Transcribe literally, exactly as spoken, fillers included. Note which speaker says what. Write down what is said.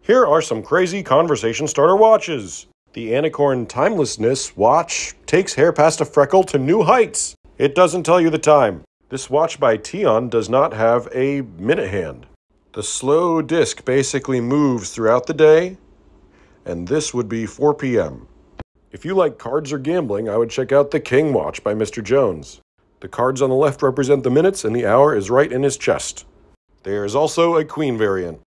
Speaker 1: Here are some crazy conversation starter watches. The Anicorn Timelessness watch takes hair past a freckle to new heights. It doesn't tell you the time. This watch by Tion does not have a minute hand. The slow disc basically moves throughout the day, and this would be four p m If you like cards or gambling, I would check out the King watch by Mister Jones. The cards on the left represent the minutes, and the hour is right in his chest. There is also a Queen variant.